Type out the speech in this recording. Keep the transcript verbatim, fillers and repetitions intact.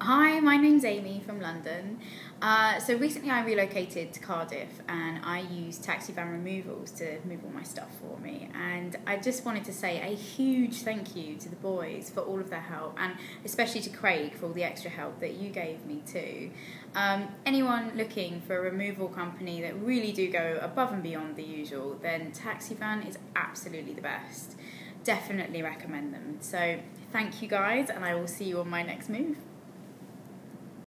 Hi, my name's Amy from London. Uh, so recently I relocated to Cardiff and I used Taxivan removals to move all my stuff for me, and I just wanted to say a huge thank you to the boys for all of their help, and especially to Craig for all the extra help that you gave me too. Um, anyone looking for a removal company that really do go above and beyond the usual, then Taxivan is absolutely the best. Definitely recommend them. So thank you guys, and I will see you on my next move.